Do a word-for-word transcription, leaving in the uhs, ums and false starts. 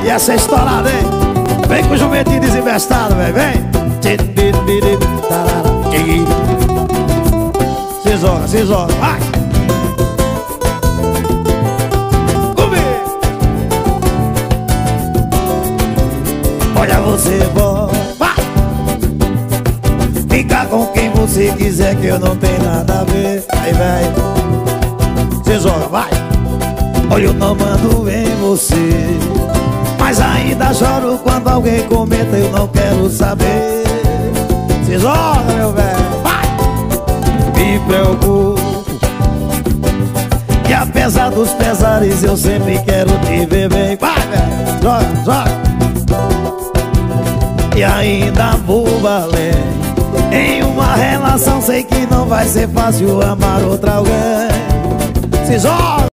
E essa é estourada, hein? Vem com o jumentinho desinvestado, velho, vem. Se joga, se joga, vai. Olha você, boy, vai. Fica com quem você quiser, que eu não tenho nada a ver. Aí, velho, se joga, vai. Olha, eu não mando em você, mas ainda choro quando alguém comenta, eu não quero saber. Se joga, meu velho, vai. Me preocupo, que apesar dos pesares eu sempre quero te ver bem. Vai, velho, joga, joga. E ainda vou valer em uma relação, sei que não vai ser fácil amar outra alguém. Se joga.